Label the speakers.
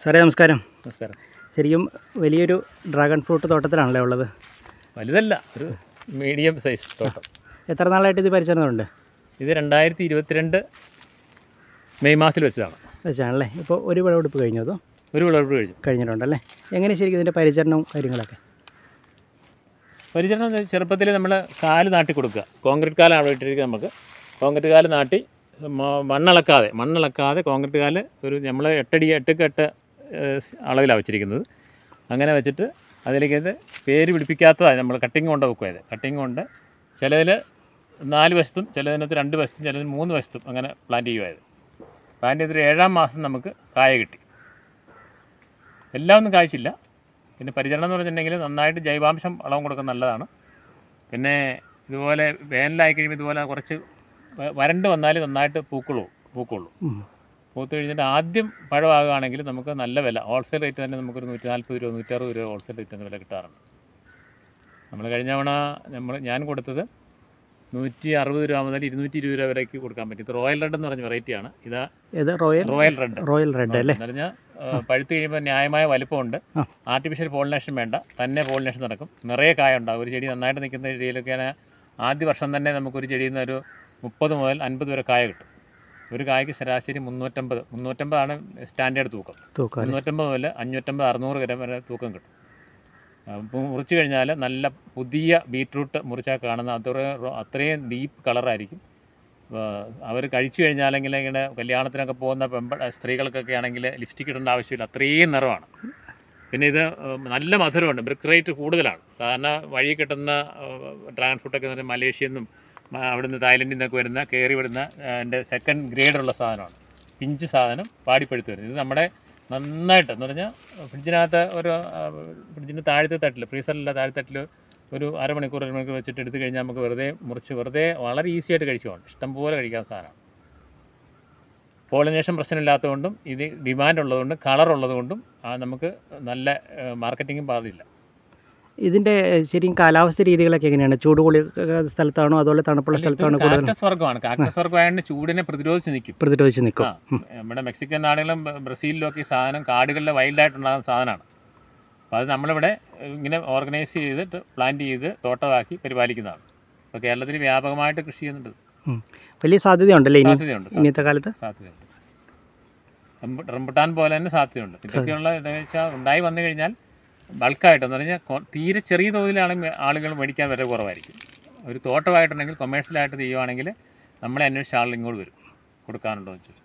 Speaker 1: സാറേ നമസ്കാരം.
Speaker 2: നമസ്കാരം.
Speaker 1: ശരിക്കും വലിയൊരു ഡ്രാഗൺ ഫ്രൂട്ട് തോട്ടത്തിലാണല്ലേ ഉള്ളത്?
Speaker 2: വലുതല്ല, ഒരു മീഡിയം സൈസ് തോട്ടം.
Speaker 1: എത്ര നാളായിട്ട് ഇത് പരിചരണമുണ്ട്?
Speaker 2: ഇത് 2022 മെയ് മാസത്തിൽ
Speaker 1: വെച്ചാണല്ലേ. ഇപ്പോൾ ഒരു വിളവെടുപ്പ് കഴിഞ്ഞോ? അതോ
Speaker 2: ഒരു വിളവെടുപ്പ്
Speaker 1: കഴിഞ്ഞിട്ടുണ്ടല്ലേ. എങ്ങനെ ശരിക്കും ഇതിൻ്റെ പരിചരണവും കാര്യങ്ങളൊക്കെ?
Speaker 2: പരിചരണം ചെറുപ്പത്തിൽ നമ്മൾ കാല് നാട്ടി കൊടുക്കുക. കോൺക്രീറ്റ് കാലാണ് ഇട്ടിരിക്കുക. നമുക്ക് കോൺക്രീറ്റ് കാല് നാട്ടി മണ്ണിളക്കാതെ കോൺക്രീറ്റ് കാല് ഒരു നമ്മൾ 8 അളവിലാണ് വെച്ചിരിക്കുന്നത്. അങ്ങനെ വെച്ചിട്ട് അതിലേക്ക് പേര് പിടിപ്പിക്കാത്തതാണ് നമ്മൾ കട്ടിങ് കൊണ്ട് വെക്കുക. കട്ടിങ് കൊണ്ട് ചിലതിൽ 4 വശത്തും, ചിലതിനകത്ത് 2 വശത്തും, ചിലതിന് 3 വശത്തും അങ്ങനെ പ്ലാന്റ് ചെയ്യുമായത്. പ്ലാന്റ് ചെയ്തൊരു 7-ാം മാസം നമുക്ക് കായ കിട്ടി. എല്ലാം ഒന്നും കായ്ച്ചില്ല. പിന്നെ പരിചരണം എന്ന് പറഞ്ഞിട്ടുണ്ടെങ്കിൽ നന്നായിട്ട് ജൈവാംശം വളം കൊടുക്കുന്നത് നല്ലതാണ്. പിന്നെ ഇതുപോലെ വേനലായി കഴിയുമ്പോൾ ഇതുപോലെ കുറച്ച് വരണ്ട് വന്നാൽ നന്നായിട്ട് പൂക്കുള്ളൂ. പൂത്ത് കഴിഞ്ഞിട്ട് ആദ്യം പഴമാകുകയാണെങ്കിൽ നമുക്ക് നല്ല വില, ഹോൾസെയിൽ റേറ്റ് തന്നെ നമുക്കൊരു 140 രൂപ 160 രൂപ ഹോൾസെയിൽ റേറ്റ് തന്നെ വില കിട്ടാറുണ്ട്. നമ്മൾ കഴിഞ്ഞ തവണ ഞാൻ കൊടുത്തത് 160 രൂപ മുതൽ 220 രൂപ വരേക്ക് കൊടുക്കാൻ പറ്റും. ഇത് റോയൽ റെഡ് എന്ന് പറഞ്ഞ വെറൈറ്റിയാണ്. റോയൽ റെഡ് അല്ലേ എന്ന് പറഞ്ഞാൽ പഴുത്ത് കഴിയുമ്പോൾ ന്യായമായ വലിപ്പമുണ്ട്. ആർട്ടിഫിഷ്യൽ പോളിനേഷൻ വേണ്ട, തന്നെ പോളിനേഷൻ നടക്കും. നിറയെ കായ ഉണ്ടാകും. ഒരു ചെടി നന്നായിട്ട് നിൽക്കുന്ന ചെടിയിലൊക്കെ ആദ്യ വർഷം തന്നെ നമുക്കൊരു ചെടിയിൽ നിന്ന് ഒരു 30 മുതൽ 50 വരെ കായ കിട്ടും. ഒരു കായ്ക്ക് ശരാശരി 350 ആണ് സ്റ്റാൻഡേർഡ് തൂക്കം. 350 മുതൽ 550, 600 ഗ്രാം വരെ തൂക്കം കിട്ടും. മുറിച്ച് കഴിഞ്ഞാൽ നല്ല പുതിയ ബീറ്റ്റൂട്ട് മുറിച്ചാൽ കാണുന്ന അത്രയും ഡീപ്പ് കളറായിരിക്കും. അവർ കഴിച്ചു കഴിഞ്ഞാലെങ്കിൽ ഇങ്ങനെ കല്യാണത്തിനൊക്കെ പോകുന്ന സ്ത്രീകൾക്കൊക്കെ ആണെങ്കിൽ ലിപ്സ്റ്റിക് ഇടേണ്ട ആവശ്യമില്ല, അത്രയും നിറമാണ്. പിന്നെ ഇത് നല്ല മധുരമുണ്ട്. ബ്രിക്ക് റേറ്റ് കൂടുതലാണ്. സാധാരണ വഴി കിട്ടുന്ന ഡ്രാഗൺ ഫ്രൂട്ടൊക്കെ എന്ന് പറഞ്ഞാൽ മലേഷ്യയിൽ നിന്നും അവിടുന്ന് തായ്ലൻഡിൽ നിന്നൊക്കെ കയറി വരുന്ന എൻ്റെ സെക്കൻഡ് ഗ്രേഡുള്ള സാധനമാണ്. പിഞ്ച് സാധനം പാടിപ്പഴുത്ത് വരുന്നത്. ഇത് നമ്മുടെ നന്നായിട്ട് എന്ന് പറഞ്ഞാൽ ഫ്രിഡ്ജിൻ്റെ താഴത്തെ തട്ടിൽ, ഫ്രീസറിലുള്ള താഴത്തെ തട്ടിൽ ഒരു അരമണിക്കൂർ വെച്ചിട്ട് എടുത്തു കഴിഞ്ഞാൽ നമുക്ക് വെറുതെ വളരെ ഈസി ആയിട്ട് കഴിച്ചു പോകണം. ഇഷ്ടംപോലെ കഴിക്കാൻ സാധനമാണ്. പോളിനേഷൻ പ്രശ്നമില്ലാത്തതുകൊണ്ടും ഇത് ഡിമാൻഡ് ഉള്ളതുകൊണ്ടും കളറുള്ളതുകൊണ്ടും നമുക്ക് നല്ല മാർക്കറ്റിങ്ങും പാടില്ല.
Speaker 1: ഇതിൻ്റെ ശരിക്കും കാലാവസ്ഥ രീതികളൊക്കെ എങ്ങനെയാണ്? ചൂട് കൂടിയ സ്ഥലത്താണോ അതുപോലെ തണുപ്പുള്ള സ്ഥലത്താണോ?
Speaker 2: കാക്ടസ് വർഗ്ഗമായതുകൊണ്ട് ചൂടിനെ പ്രതിരോധിച്ച് നിൽക്കും. നമ്മുടെ മെക്സിക്കൻ നാടുകളും ബ്രസീലിലും ഒക്കെ ഈ സാധനം കാടുകളിലെ വൈൽഡായിട്ടുണ്ടാകുന്ന സാധനമാണ്. അപ്പോൾ അത് നമ്മളിവിടെ ഇങ്ങനെ ഓർഗനൈസ് ചെയ്തിട്ട് പ്ലാന്റ് ചെയ്ത് തോട്ടമാക്കി പരിപാലിക്കുന്നതാണ്. അപ്പോൾ കേരളത്തിൽ വ്യാപകമായിട്ട് കൃഷി ചെയ്യുന്നുണ്ട്.
Speaker 1: വലിയ സാധ്യതയുണ്ടല്ലേ ഇന്നത്തെ കാലത്ത്?
Speaker 2: സാധ്യതയുണ്ട്. റംബുട്ടാൻ പോലെ തന്നെ സാധ്യതയുണ്ട്. ഇതൊക്കെയുള്ള എന്താണെന്ന് വെച്ചാൽ ഉണ്ടായി വന്നു കഴിഞ്ഞാൽ ബൾക്കായിട്ടെന്ന് പറഞ്ഞാൽ തീരെ ചെറിയ തോതിലാണെങ്കിൽ ആളുകൾ മേടിക്കാൻ വരെ കുറവായിരിക്കും. ഒരു തോട്ടമായിട്ടുണ്ടെങ്കിൽ കൊമേഴ്ഷ്യലായിട്ട് ചെയ്യുവാണെങ്കിൽ നമ്മളെ അന്വേഷിച്ച ആളുകൾ ഇങ്ങോട്ട് വരും കൊടുക്കാനുണ്ടോ എന്ന് ചോദിച്ചു.